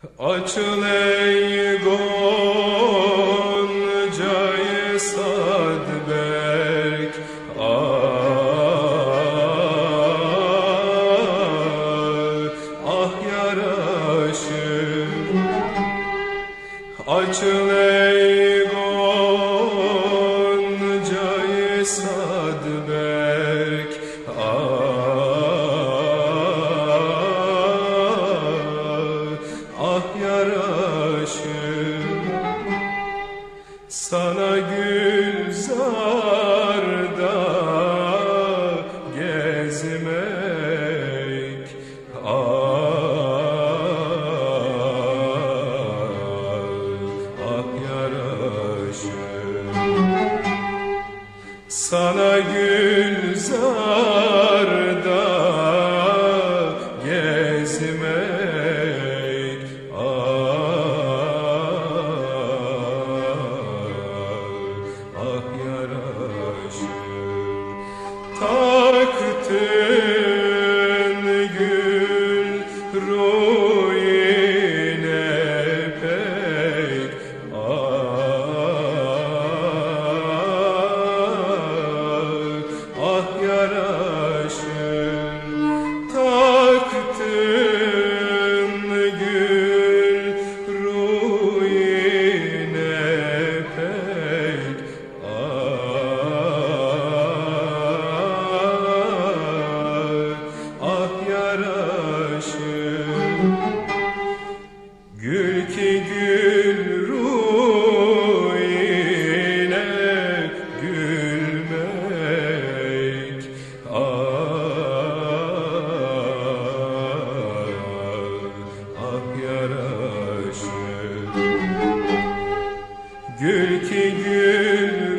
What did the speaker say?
Açıl ey Gonca'yı Sadberk, ah yaraşım. Açıl ey Gonca'yı Sadberk, ah yaraşım. Sana Gülzar'da gezmek, ah yaraşım. Sana Gülzar'da gezmek, ah yaraşır. Taktın gül ruhine pek, ah yaraşır. Taktın gül ruhine pek, ah yaraşır. Gül ki gül ruhine gülmek, ah yaraşır. Gül ki gül